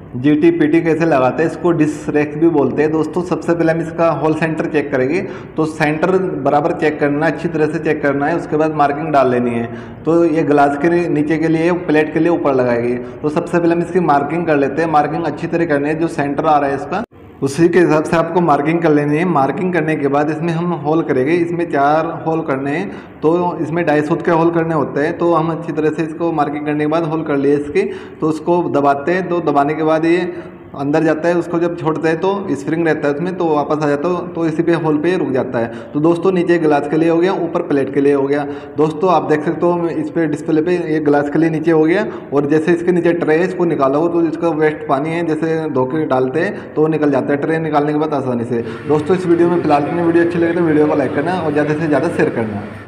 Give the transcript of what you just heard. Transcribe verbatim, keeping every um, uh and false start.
GT PT कैसे लगाते हैं, इसको डिस्क रेक्स भी बोलते हैं दोस्तों। सबसे पहले हम इसका होल सेंटर चेक करेंगे। तो सेंटर बराबर चेक करना है, अच्छी तरह से चेक करना है, उसके बाद मार्किंग डाल लेनी है। तो ये ग्लास के नीचे के लिए, प्लेट के लिए ऊपर लगाएगी। तो सबसे पहले हम इसकी मार्किंग कर लेते हैं। मार्किंग अच्छी तरह करनी है, जो सेंटर आ रहा है इसका उसी के हिसाब से आपको मार्किंग कर लेनी है। मार्किंग करने के बाद इसमें हम होल करेंगे। इसमें चार होल करने हैं, तो इसमें ढाई सूत के होल करने होते हैं। तो हम अच्छी तरह से इसको मार्किंग करने के बाद होल कर लिए इसके। तो उसको दबाते हैं, तो दबाने के बाद ये अंदर जाता है। उसको जब छोड़ते हैं तो स्प्रिंग रहता है उसमें, तो वापस आ जाता है। तो इसी पे होल पे रुक जाता है। तो दोस्तों नीचे ग्लास के लिए हो गया, ऊपर प्लेट के लिए हो गया। दोस्तों आप देख सकते हो इस पे डिस्प्ले पे ये ग्लास के लिए नीचे हो गया। और जैसे इसके नीचे ट्रे है, इसको निकालो तो इसका वेस्ट पानी है, जैसे धो के डालते हैं तो निकल जाता है ट्रे निकालने के बाद आसानी से। दोस्तों इस वीडियो में फिलहाल अपनी वीडियो अच्छी लगे तो वीडियो को लाइक करना और ज़्यादा से ज़्यादा शेयर करना।